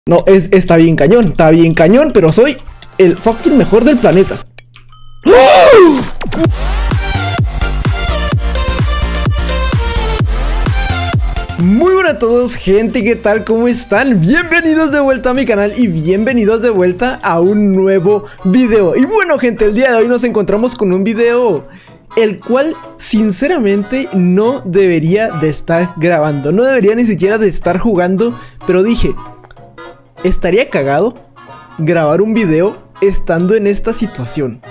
No, está bien cañón, pero soy el fucking mejor del planeta. Muy buenas a todos, gente, ¿qué tal? ¿Cómo están? Bienvenidos de vuelta a mi canal y bienvenidos de vuelta a un nuevo video. Y bueno, gente, el día de hoy nos encontramos con un video el cual sinceramente no debería de estar grabando, no debería ni siquiera de estar jugando, pero dije, estaría cagado grabar un video estando en esta situación.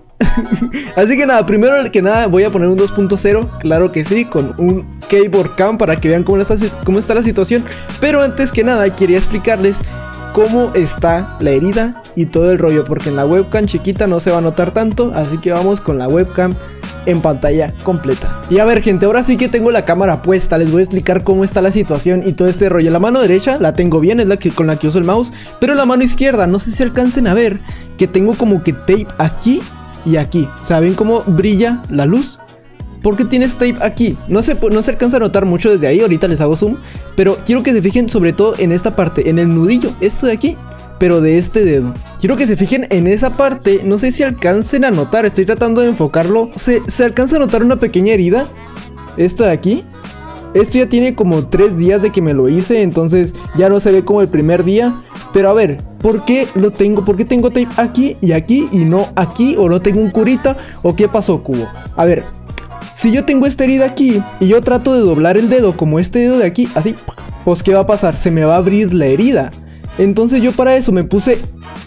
Así que nada, primero que nada voy a poner un 2.0, claro que sí, con un keyboard cam para que vean cómo está la situación. Pero antes que nada quería explicarles cómo está la herida y todo el rollo, porque en la webcam chiquita no se va a notar tanto, así que vamos con la webcam en pantalla completa. Y a ver, gente, ahora sí que tengo la cámara puesta, les voy a explicar cómo está la situación y todo este rollo. La mano derecha la tengo bien, es la que con la que uso el mouse, pero la mano izquierda, no sé si alcancen a ver que tengo como que tape aquí y aquí. O sea, ¿ven cómo brilla la luz? ¿Por qué tienes tape aquí? No se alcanza a notar mucho desde ahí, ahorita les hago zoom, pero quiero que se fijen sobre todo en esta parte, en el nudillo, esto de aquí, pero de este dedo. Quiero que se fijen en esa parte, no sé si alcancen a notar, estoy tratando de enfocarlo. ¿Se alcanza a notar una pequeña herida? Esto de aquí. Esto ya tiene como 3 días de que me lo hice, entonces ya no se ve como el primer día. Pero a ver, ¿por qué lo tengo? ¿Por qué tengo tape aquí y no aquí? ¿O no tengo un curita? ¿O qué pasó, cubo? A ver, si yo tengo esta herida aquí y yo trato de doblar el dedo como este dedo de aquí, así, pues ¿qué va a pasar? Se me va a abrir la herida. Entonces yo para eso me puse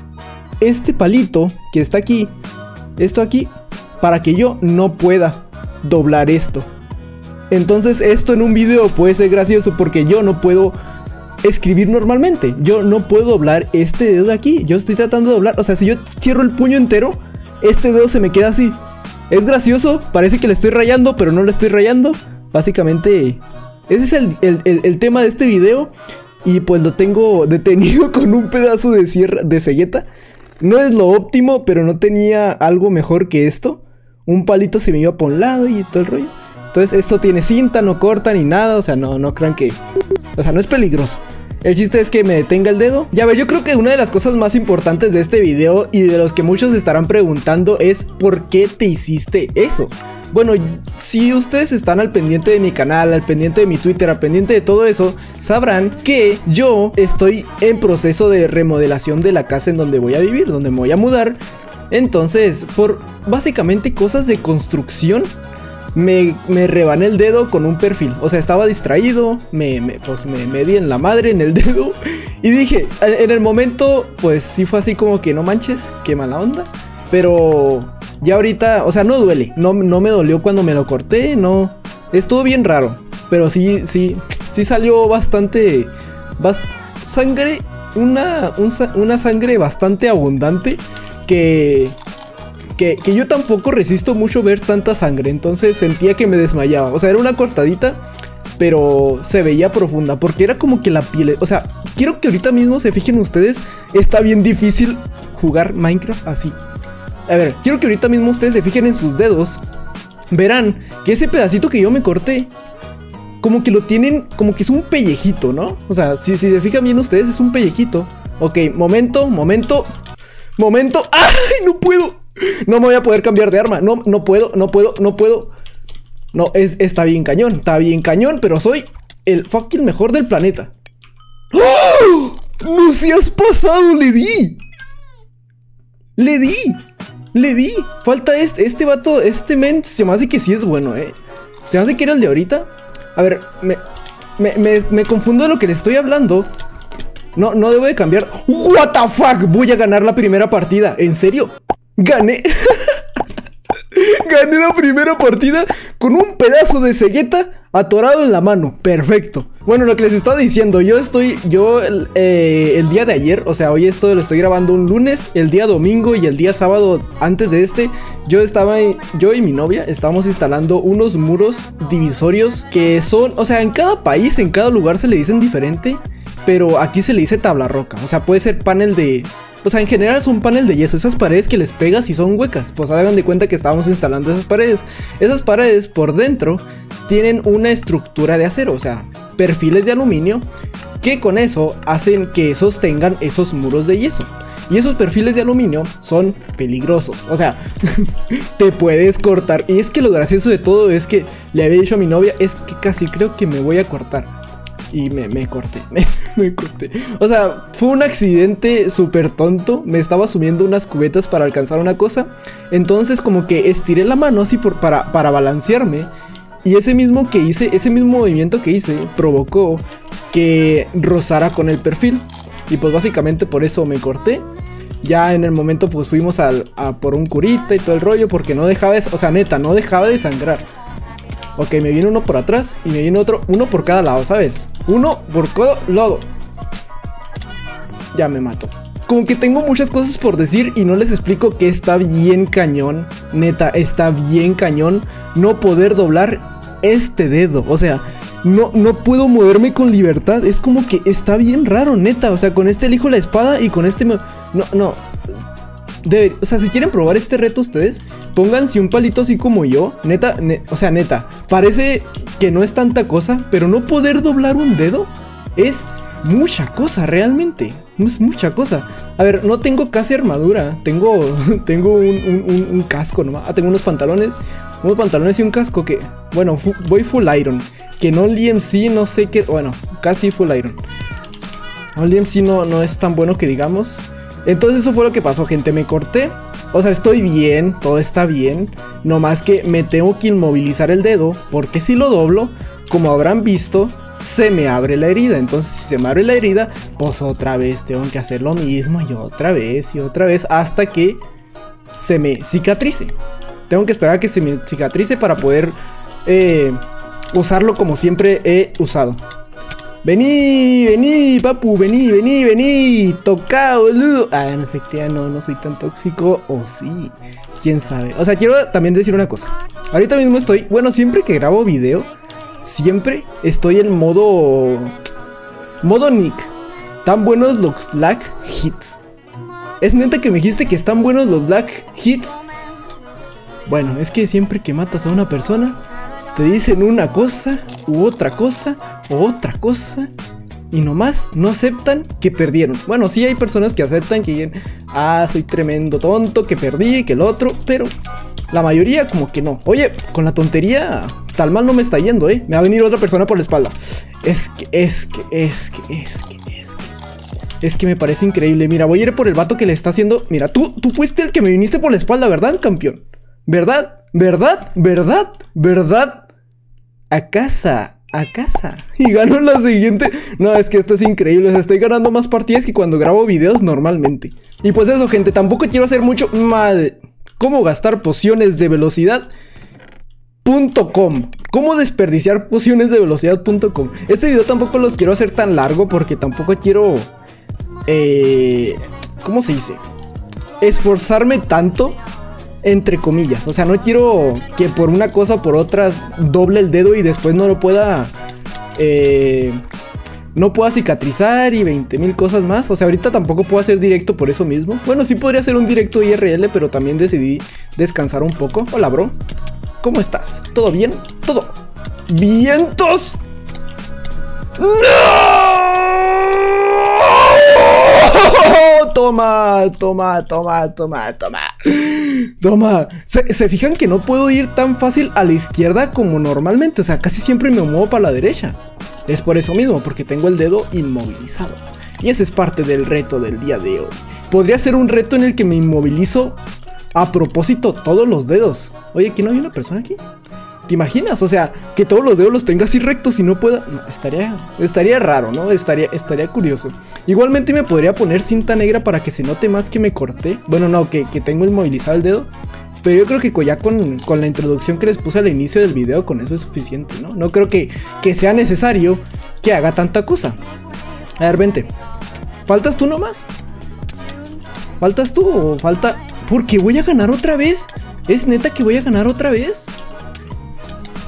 este palito que está aquí, esto aquí, para que yo no pueda doblar esto. Entonces esto en un video puede ser gracioso porque yo no puedo escribir normalmente. Yo no puedo doblar este dedo de aquí. Yo estoy tratando de doblar, o sea, si yo cierro el puño entero, este dedo se me queda así. Es gracioso, parece que le estoy rayando, pero no le estoy rayando. Básicamente, ese es el tema de este video. Y pues lo tengo detenido con un pedazo de sierra de cegueta. No es lo óptimo, pero no tenía algo mejor que esto. Un palito se me iba por un lado y todo el rollo. Entonces esto tiene cinta, no corta ni nada. O sea, no crean que... O sea, no es peligroso. El chiste es que me detenga el dedo. Ya ver, yo creo que una de las cosas más importantes de este video y de los que muchos estarán preguntando es ¿por qué te hiciste eso? Bueno, si ustedes están al pendiente de mi canal, al pendiente de mi Twitter, al pendiente de todo eso, sabrán que yo estoy en proceso de remodelación de la casa en donde voy a vivir, donde me voy a mudar. Entonces, por básicamente cosas de construcción, me rebané el dedo con un perfil. O sea, estaba distraído, me di en la madre en el dedo. Y dije, en el momento, pues sí fue así como que no manches, qué mala onda. Pero ya ahorita, o sea, no duele, no me dolió cuando me lo corté, no. Estuvo bien raro, pero sí salió bastante sangre, una sangre bastante abundante que yo tampoco resisto mucho ver tanta sangre, entonces sentía que me desmayaba. O sea, era una cortadita, pero se veía profunda, porque era como que la piel, o sea, quiero que ahorita mismo se fijen ustedes, está bien difícil jugar Minecraft así. A ver, quiero que ahorita mismo ustedes se fijen en sus dedos. Verán que ese pedacito que yo me corté, como que lo tienen, como que es un pellejito, ¿no? O sea, si se fijan bien ustedes, es un pellejito. Ok, momento. ¡Ay, no puedo! No me voy a poder cambiar de arma. No puedo. No, está bien cañón, pero soy el fucking mejor del planeta. ¡Oh! ¡No seas pasado! Le di. Falta este vato, este men, se me hace que sí es bueno, Se me hace que era el de ahorita. A ver, me confundo de lo que le estoy hablando. No debo de cambiar. What the fuck, voy a ganar la primera partida. ¿En serio? Gané. Gané la primera partida con un pedazo de cegueta atorado en la mano. Perfecto. Bueno, lo que les estaba diciendo, yo el día de ayer, o sea, hoy esto lo estoy grabando un lunes, el día domingo y el día sábado antes de este, yo y mi novia estábamos instalando unos muros divisorios que son, o sea, en cada país, en cada lugar se le dicen diferente, pero aquí se le dice tabla roca. O sea, puede ser panel de O sea, en general es un panel de yeso. Esas paredes que les pegas y son huecas. Pues hagan de cuenta que estábamos instalando esas paredes. Esas paredes por dentro tienen una estructura de acero, o sea, perfiles de aluminio, que con eso hacen que sostengan esos muros de yeso. Y esos perfiles de aluminio son peligrosos. O sea, te puedes cortar. Y es que lo gracioso de todo es que le había dicho a mi novia, es que casi creo que me voy a cortar. Y me corté, me corté. O sea, fue un accidente súper tonto. Me estaba subiendo unas cubetas para alcanzar una cosa. Entonces como que estiré la mano así para balancearme. Y ese mismo movimiento que hice provocó que rozara con el perfil. Y pues básicamente por eso me corté. Ya en el momento pues fuimos a por un curita y todo el rollo, porque no dejaba de, o sea, neta, no dejaba de sangrar. Ok, me viene uno por atrás y me viene otro, uno por cada lado, ¿sabes? Uno por cada lado. Ya me mato. Como que tengo muchas cosas por decir y no les explico que está bien cañón. Neta, está bien cañón no poder doblar este dedo. O sea, no puedo moverme con libertad. Es como que está bien raro, neta. O sea, con este elijo la espada y con este no. O sea, si quieren probar este reto ustedes, pónganse un palito así como yo. Neta, o sea, neta, parece que no es tanta cosa, pero no poder doblar un dedo es mucha cosa, realmente. Es mucha cosa. A ver, no tengo casi armadura. Tengo un casco nomás. Tengo unos pantalones y un casco que, bueno, voy full iron. Que no el EMC, no sé qué. Bueno, casi full iron. El EMC no es tan bueno que digamos. Entonces eso fue lo que pasó, gente. Me corté. O sea, estoy bien, todo está bien. No más que me tengo que inmovilizar el dedo, porque si lo doblo, como habrán visto, se me abre la herida. Entonces si se me abre la herida, pues otra vez tengo que hacer lo mismo. Y otra vez hasta que se me cicatrice. Tengo que esperar a que se me cicatrice para poder usarlo como siempre he usado. Vení, papu, vení. Toca, boludo. No sé qué, no soy tan tóxico. O sí, quién sabe. O sea, quiero también decir una cosa. Ahorita mismo estoy, bueno, siempre que grabo video, siempre estoy en modo Nick. Tan buenos los lag hits. Es neta que me dijiste que están buenos los lag hits. Bueno, es que siempre que matas a una persona, te dicen una cosa, u otra cosa, o otra cosa, y nomás no aceptan que perdieron. Bueno, sí hay personas que aceptan que dicen, soy tremendo tonto, que perdí, que el otro, pero la mayoría como que no. Oye, con la tontería, tal mal no me está yendo, Me va a venir otra persona por la espalda. Es que me parece increíble. Mira, voy a ir por el vato que le está haciendo. Mira, tú fuiste el que me viniste por la espalda, ¿verdad, campeón? ¿Verdad? A casa. Y gano la siguiente. No, es que esto es increíble. O sea, estoy ganando más partidas que cuando grabo videos normalmente. Y pues eso, gente, tampoco quiero hacer mucho. Madre, ¿cómo gastar pociones de velocidad.com? ¿Cómo desperdiciar pociones de velocidad.com? Este video tampoco los quiero hacer tan largo, porque tampoco quiero ¿cómo se dice? Esforzarme tanto, entre comillas. O sea, no quiero que por una cosa o por otra doble el dedo y después no lo pueda cicatrizar y 20,000 cosas más. O sea, ahorita tampoco puedo hacer directo por eso mismo. Bueno, sí podría hacer un directo IRL, pero también decidí descansar un poco. Hola, bro, ¿cómo estás? ¿Todo bien? ¿Todo vientos? ¡No! Toma. ¿Se fijan que no puedo ir tan fácil a la izquierda como normalmente? O sea, casi siempre me muevo para la derecha. Es por eso mismo, porque tengo el dedo inmovilizado. Y ese es parte del reto del día de hoy. Podría ser un reto en el que me inmovilizo a propósito todos los dedos. Oye, ¿que no hay una persona aquí? ¿Te imaginas? O sea, que todos los dedos los tenga así rectos y no pueda... No, estaría raro, ¿no? Estaría curioso. Igualmente me podría poner cinta negra para que se note más que me corté. Bueno, no, que tengo inmovilizado el dedo. Pero yo creo que ya con la introducción que les puse al inicio del video, con eso es suficiente, ¿no? No creo que sea necesario que haga tanta cosa. A ver, vente. ¿Faltas tú nomás? ¿Faltas tú o falta...? Porque voy a ganar otra vez. ¿Es neta que voy a ganar otra vez?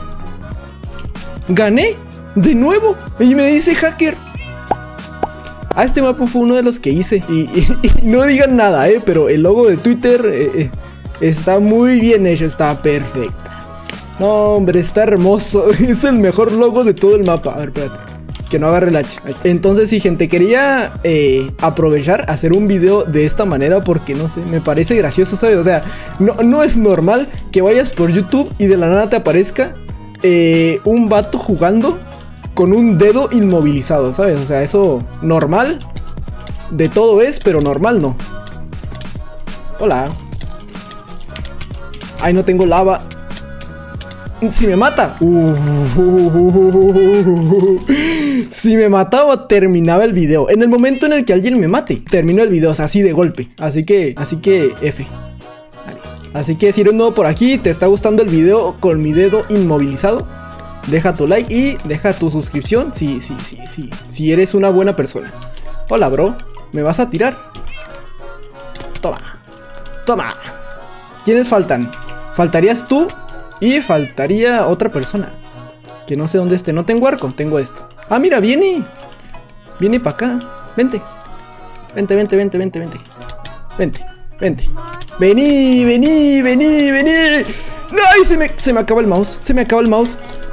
Gané de nuevo. Y me dice hacker. este mapa fue uno de los que hice. Y no digan nada, pero el logo de Twitter está muy bien hecho, está perfecta. No, hombre, está hermoso. Es el mejor logo de todo el mapa. A ver, espérate, que no agarre el hacha. Entonces sí, gente, quería aprovechar, hacer un video de esta manera porque, no sé, me parece gracioso, ¿sabes? O sea, no es normal que vayas por YouTube y de la nada te aparezca un vato jugando con un dedo inmovilizado, ¿sabes? O sea, eso normal de todo es, pero normal no. Hola. Ay, no tengo lava. Si me mata. Si me mataba, terminaba el video. En el momento en el que alguien me mate, termino el video, o sea, así de golpe. Así que F. Adiós. Así que si eres nuevo por aquí, te está gustando el video con mi dedo inmovilizado, deja tu like y deja tu suscripción si eres una buena persona. Hola, bro. ¿Me vas a tirar? Toma. Toma. ¿Quiénes faltan? Faltarías tú y faltaría otra persona que no sé dónde esté. No tengo arco, tengo esto. Ah, mira, viene. Viene para acá. Vente. Vente. Vení. ¡No! Se me acaba el mouse.